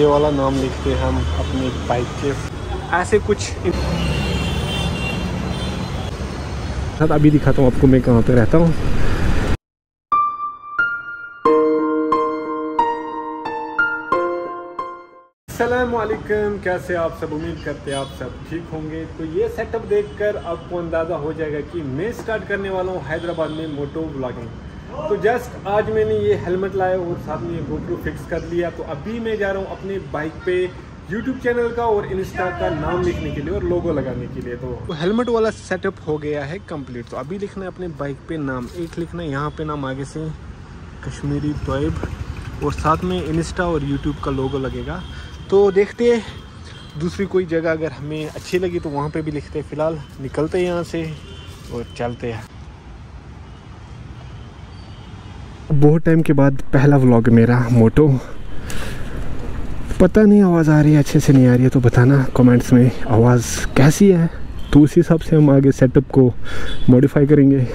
ये वाला नाम लिखते हैं हम अपनी बाइक के, ऐसे कुछ। अभी दिखाता हूँ आपको मैं कहाँ पे रहता हूँ। अस्सलामुअलैकुम, कैसे आप सब? उम्मीद करते हैं आप सब ठीक होंगे। तो ये सेटअप देखकर आपको अंदाज़ा हो जाएगा कि मैं स्टार्ट करने वाला हूँ हैदराबाद में मोटो व्लॉगिंग। तो जस्ट आज मैंने ये हेलमेट लाया और साथ में ये GoPro फिक्स कर लिया। तो अभी मैं जा रहा हूँ अपने बाइक पे यूट्यूब चैनल का और इंस्टा का नाम लिखने के लिए और लोगो लगाने के लिए। तो हेलमेट वाला सेटअप हो गया है कंप्लीट। तो अभी लिखना है अपने बाइक पे नाम, एक लिखना है यहाँ पे नाम, आगे से कश्मीरी तोयब, और साथ में इंस्टा और यूट्यूब का लोगो लगेगा। तो देखते हैं दूसरी कोई जगह अगर हमें अच्छी लगी तो वहाँ पे भी लिखते हैं। फ़िलहाल निकलते हैं यहाँ से और चलते हैं। बहुत टाइम के बाद पहला व्लॉग मेरा मोटो। पता नहीं आवाज़ आ रही है अच्छे से नहीं आ रही है तो बताना कमेंट्स में आवाज़ कैसी है, तो उस हिसाब से हम आगे सेटअप को मॉडिफाई करेंगे।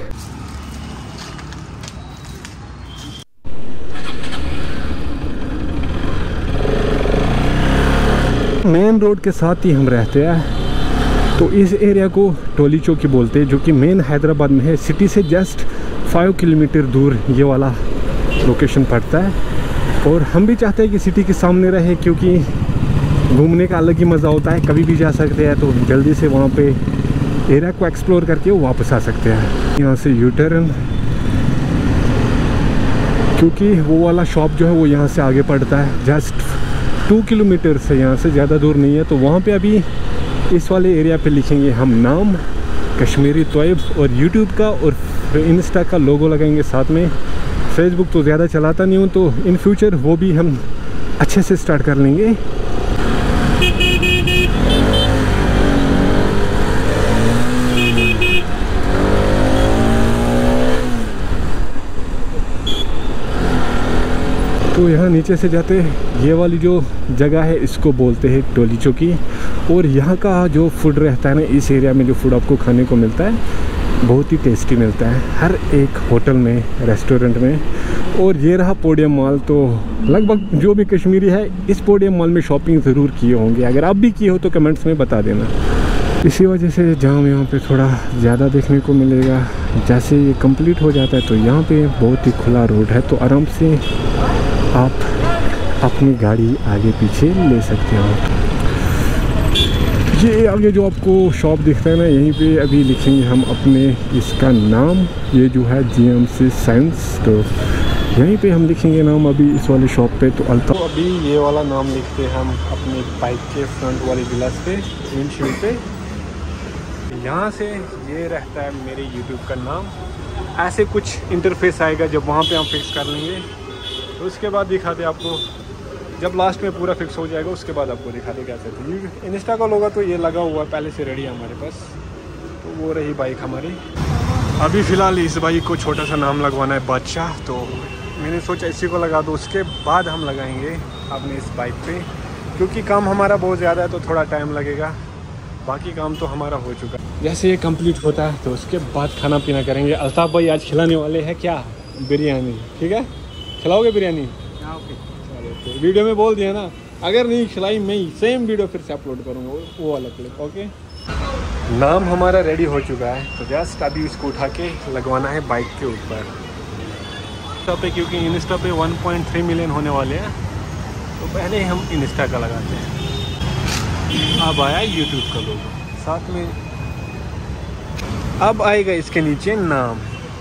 मेन रोड के साथ ही हम रहते हैं। तो इस एरिया को टोली चौकी बोलते हैं, जो कि मेन हैदराबाद में है। सिटी से जस्ट 5 किलोमीटर दूर ये वाला लोकेशन पड़ता है। और हम भी चाहते हैं कि सिटी के सामने रहे, क्योंकि घूमने का अलग ही मज़ा होता है। कभी भी जा सकते हैं, तो जल्दी से वहाँ पे एरिया को एक्सप्लोर करके वापस आ सकते हैं। यहाँ से यू टर्न, क्योंकि वो वाला शॉप जो है वो यहाँ से आगे पड़ता है, जस्ट 2 किलोमीटर से, यहाँ से ज़्यादा दूर नहीं है। तो वहाँ पे अभी इस वाले एरिया पे लिखेंगे हम नाम कश्मीरी तोयब, और यूट्यूब का और इंस्टा का लोगो लगाएंगे साथ में। फेसबुक तो ज़्यादा चलाता नहीं हूँ, तो इन फ्यूचर वो भी हम अच्छे से स्टार्ट कर लेंगे। तो यहाँ नीचे से जाते ये वाली जो जगह है इसको बोलते हैं टोली चौकी। और यहाँ का जो फूड रहता है ना, इस एरिया में जो फूड आपको खाने को मिलता है बहुत ही टेस्टी मिलता है हर एक होटल में, रेस्टोरेंट में। और ये रहा पोडियम मॉल। तो लगभग जो भी कश्मीरी है इस पोडियम मॉल में शॉपिंग ज़रूर किए होंगे। अगर आप भी किए हो तो कमेंट्स में बता देना। इसी वजह से जाम यहाँ पे थोड़ा ज़्यादा देखने को मिलेगा। जैसे ये कंप्लीट हो जाता है तो यहाँ पे बहुत ही खुला रोड है, तो आराम से आप अपनी गाड़ी आगे पीछे ले सकते हो। ये आगे जो आपको शॉप दिखता है ना, यहीं पे अभी लिखेंगे हम अपने इसका नाम। ये जो है GMC साइंस, तो यहीं पे हम लिखेंगे नाम अभी इस वाले शॉप पे। तो अभी ये वाला नाम लिखते हैं हम अपने बाइक के फ्रंट वाली ग्लास पे, विंडशील्ड पे। यहाँ से ये रहता है मेरे YouTube का नाम। ऐसे कुछ इंटरफेस आएगा जब वहाँ पे हम फिक्स कर लेंगे। तो उसके बाद दिखाते आपको, जब लास्ट में पूरा फिक्स हो जाएगा उसके बाद आपको दिखाते कैसे। तो इंस्टा का लोगो तो ये लगा हुआ है पहले से रेडी है हमारे पास। तो वो रही बाइक हमारी। अभी फ़िलहाल इस बाइक को छोटा सा नाम लगवाना है बादशाह। तो मैंने सोचा इसी को लगा दो, उसके बाद हम लगाएंगे अपने इस बाइक पे, क्योंकि काम हमारा बहुत ज़्यादा है तो थोड़ा टाइम लगेगा। बाकी काम तो हमारा हो चुका है। जैसे ये कंप्लीट होता है तो उसके बाद खाना पीना करेंगे। अल्ताफ़ भाई आज खिलाने वाले हैं क्या? बिरयानी। ठीक है, खिलाओगे बिरयानी? तो वीडियो में बोल दिया ना, अगर नहीं खिलाई मैं सेम वीडियो फिर से अपलोड करूँगा, वो वाला क्लिप। ओके, नाम हमारा रेडी हो चुका है। तो जस्ट अभी इसको उठा के लगवाना है बाइक के ऊपर इंस्टा पे, क्योंकि इंस्टा पे 1.3 मिलियन होने वाले हैं। तो पहले हम इंस्टा का लगाते हैं। अब आया यूट्यूब का लोगो साथ में, अब आएगा इसके नीचे नाम।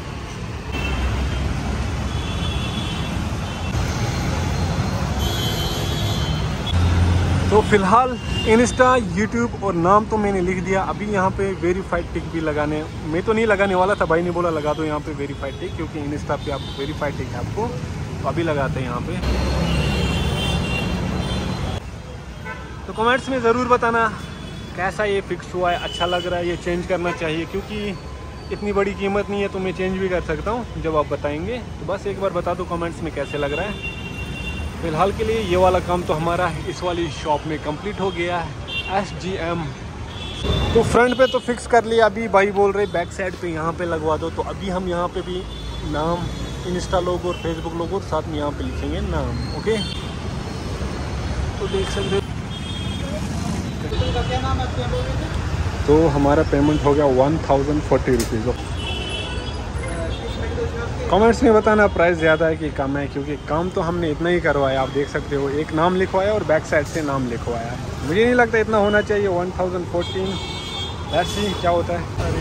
तो फिलहाल इंस्टा, यूट्यूब और नाम तो मैंने लिख दिया। अभी यहाँ पे वेरीफाइड टिक भी लगाने, मैं तो नहीं लगाने वाला था, भाई ने बोला लगा दो यहाँ पे वेरीफाइड टिक, क्योंकि इंस्टा पे आप वेरीफाइड टिक है आपको। तो अभी लगाते हैं यहाँ पे। तो कमेंट्स में ज़रूर बताना कैसा ये फिक्स हुआ है, अच्छा लग रहा है, ये चेंज करना चाहिए, क्योंकि इतनी बड़ी कीमत नहीं है तो मैं चेंज भी कर सकता हूँ जब आप बताएंगे। तो बस एक बार बता दो कमेंट्स में कैसे लग रहा है। फ़िलहाल के लिए ये वाला काम तो हमारा इस वाली शॉप में कंप्लीट हो गया है, SGM। तो फ्रंट पे तो फिक्स कर लिया। अभी भाई बोल रहे बैक साइड पे यहाँ पे लगवा दो। तो अभी हम यहाँ पे भी नाम, इंस्टा लोगो और फेसबुक लोगो, साथ में यहाँ पे लिखेंगे नाम। ओके, तो देख सकते हो। क्या नाम है? तो हमारा पेमेंट हो गया 1040 रुपीज़। कमेंट्स में बताना प्राइस ज़्यादा है कि कम है, क्योंकि काम तो हमने इतना ही करवाया। आप देख सकते हो, एक नाम लिखवाया और बैक साइड से नाम लिखवाया है। मुझे नहीं लगता इतना होना चाहिए। 1014 ऐसे क्या होता है।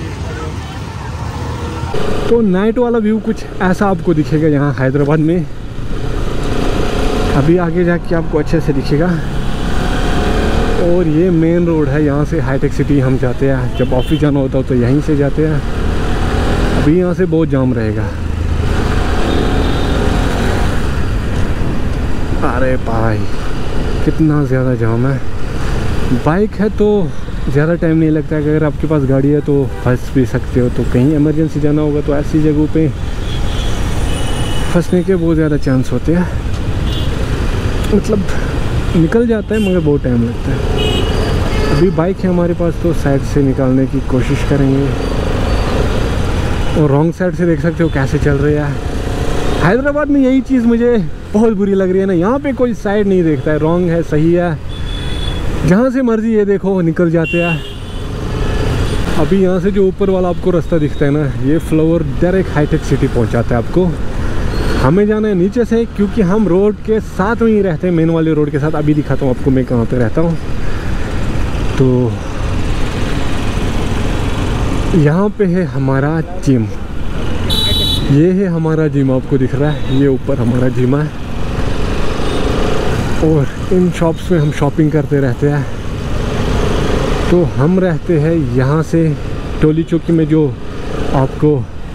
तो नाइट वाला व्यू कुछ ऐसा आपको दिखेगा यहाँ हैदराबाद में। अभी आगे जाके आपको अच्छे से दिखेगा। और ये मेन रोड है, यहाँ से हाईटेक सिटी हम जाते हैं। जब ऑफिस जाना होता है तो यहीं से जाते हैं। अभी यहाँ से बहुत जाम रहेगा। अरे भाई कितना ज़्यादा जाम है। बाइक है तो ज़्यादा टाइम नहीं लगता है। अगर आपके पास गाड़ी है तो फंस भी सकते हो। तो कहीं इमरजेंसी जाना होगा तो ऐसी जगहों पे फंसने के बहुत ज़्यादा चांस होते हैं। मतलब निकल जाता है मगर बहुत टाइम लगता है। अभी बाइक है हमारे पास तो साइड से निकालने की कोशिश करेंगे। और रॉन्ग साइड से देख सकते हो कैसे चल रही है। हैदराबाद में यही चीज़ मुझे बहुत बुरी लग रही है ना, यहाँ पे कोई साइड नहीं देखता है। रॉन्ग है सही है, जहाँ से मर्जी ये देखो निकल जाते हैं। अभी यहाँ से जो ऊपर वाला आपको रास्ता दिखता है ना, ये फ्लावर डायरेक्ट हाईटेक सिटी पहुँचाता है आपको। हमें जाना है नीचे से, क्योंकि हम रोड के साथ में ही रहते हैं, मेन वाले रोड के साथ। अभी दिखाता हूँ आपको मैं कहाँ पे रहता हूँ। तो यहाँ पे है हमारा जिम। ये है हमारा जिम, आपको दिख रहा है। ये ऊपर हमारा जिम है। और इन शॉप्स में हम शॉपिंग करते रहते हैं। तो हम रहते हैं यहाँ से टोली चौकी में, जो आपको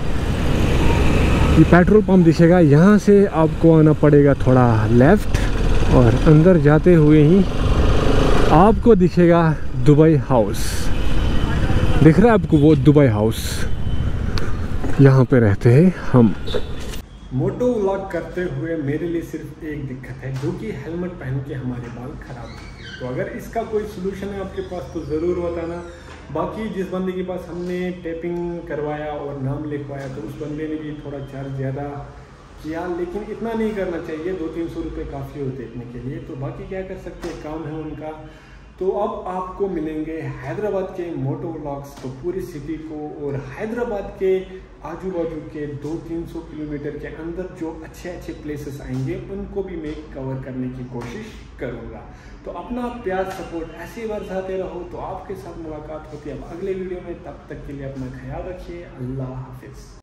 ये पेट्रोल पंप दिखेगा। यहाँ से आपको आना पड़ेगा थोड़ा लेफ़्ट, और अंदर जाते हुए ही आपको दिखेगा दुबई हाउस। दिख रहा है आपको वो दुबई हाउस? यहाँ पे रहते हैं हम। मोटो व्लॉग करते हुए मेरे लिए सिर्फ एक दिक्कत है, जो कि हेलमेट पहन के हमारे बाल खराब होते हैं। तो अगर इसका कोई सलूशन है आपके पास तो ज़रूर बताना। बाकी जिस बंदे के पास हमने टेपिंग करवाया और नाम लिखवाया, तो उस बंदे ने भी थोड़ा चार्ज ज़्यादा किया, लेकिन इतना नहीं करना चाहिए। 200-300 रुपये काफ़ी होते इतने के लिए। तो बाकी क्या कर सकते हैं, काम है उनका। तो अब आपको मिलेंगे हैदराबाद के मोटो व्लॉग्स। तो पूरी सिटी को और हैदराबाद के आजू बाजू के 200-300 किलोमीटर के अंदर जो अच्छे अच्छे प्लेसेस आएंगे, उनको भी मैं कवर करने की कोशिश करूँगा। तो अपना प्यार सपोर्ट ऐसे बरसाते रहो, तो आपके साथ मुलाकात होती है अब अगले वीडियो में। तब तक के लिए अपना ख्याल रखिए। अल्लाह हाफिज़।